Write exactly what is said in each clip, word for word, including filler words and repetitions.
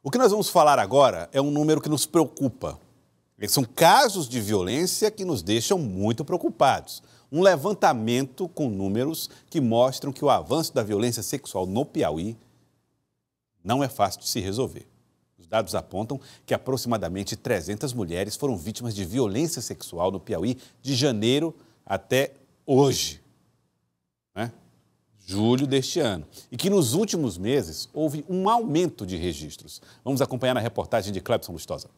O que nós vamos falar agora é um número que nos preocupa. São casos de violência que nos deixam muito preocupados. Um levantamento com números que mostram que o avanço da violência sexual no Piauí não é fácil de se resolver. Os dados apontam que aproximadamente trezentas mulheres foram vítimas de violência sexual no Piauí de janeiro até hoje, né? julho deste ano, e que nos últimos meses houve um aumento de registros. Vamos acompanhar na reportagem de Clebson Lustosa.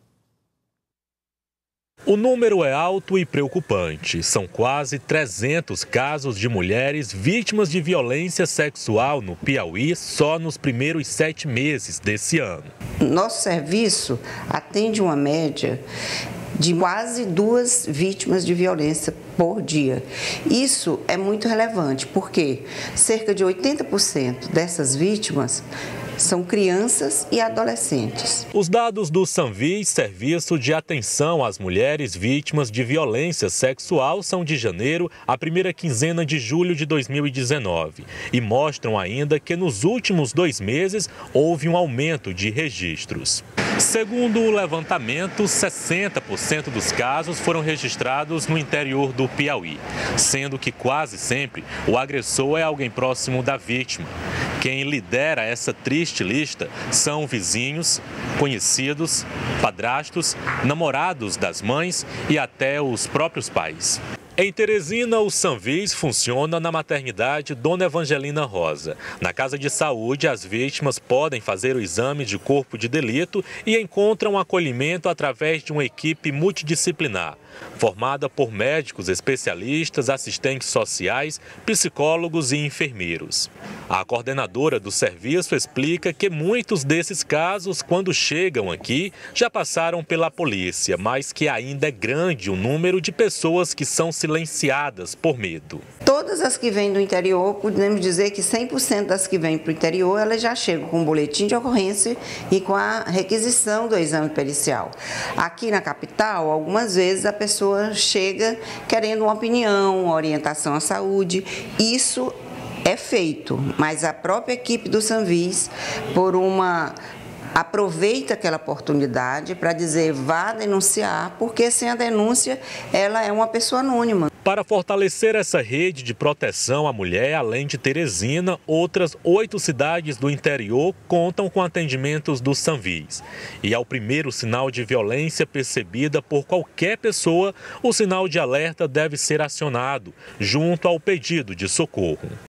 O número é alto e preocupante. São quase trezentos casos de mulheres vítimas de violência sexual no Piauí só nos primeiros sete meses desse ano. Nosso serviço atende uma média de quase duas vítimas de violência por dia. Isso é muito relevante, porque cerca de oitenta por cento dessas vítimas são crianças e adolescentes. Os dados do Sanvis, Serviço de Atenção às Mulheres Vítimas de Violência Sexual, são de janeiro à primeira quinzena de julho de dois mil e dezenove e mostram ainda que nos últimos dois meses houve um aumento de registros. Segundo o levantamento, sessenta por cento dos casos foram registrados no interior do Piauí, sendo que quase sempre o agressor é alguém próximo da vítima. Quem lidera essa triste lista são vizinhos, conhecidos, padrastos, namorados das mães e até os próprios pais. Em Teresina, o Sanvis funciona na maternidade Dona Evangelina Rosa. Na casa de saúde, as vítimas podem fazer o exame de corpo de delito e encontram acolhimento através de uma equipe multidisciplinar, formada por médicos especialistas, assistentes sociais, psicólogos e enfermeiros. A coordenadora do serviço explica que muitos desses casos, quando chegam aqui, já passaram pela polícia, mas que ainda é grande o número de pessoas que são silenciadas por medo. Todas as que vêm do interior, podemos dizer que cem por cento das que vêm para o interior, elas já chegam com um boletim de ocorrência e com a requisição do exame pericial. Aqui na capital, algumas vezes a pessoa chega querendo uma opinião, uma orientação à saúde. Isso é feito, mas a própria equipe do Sanvis, por uma... aproveita aquela oportunidade para dizer vá denunciar, porque sem a denúncia ela é uma pessoa anônima. Para fortalecer essa rede de proteção à mulher, além de Teresina, outras oito cidades do interior contam com atendimentos do Sanvis. E ao primeiro sinal de violência percebida por qualquer pessoa, o sinal de alerta deve ser acionado, junto ao pedido de socorro.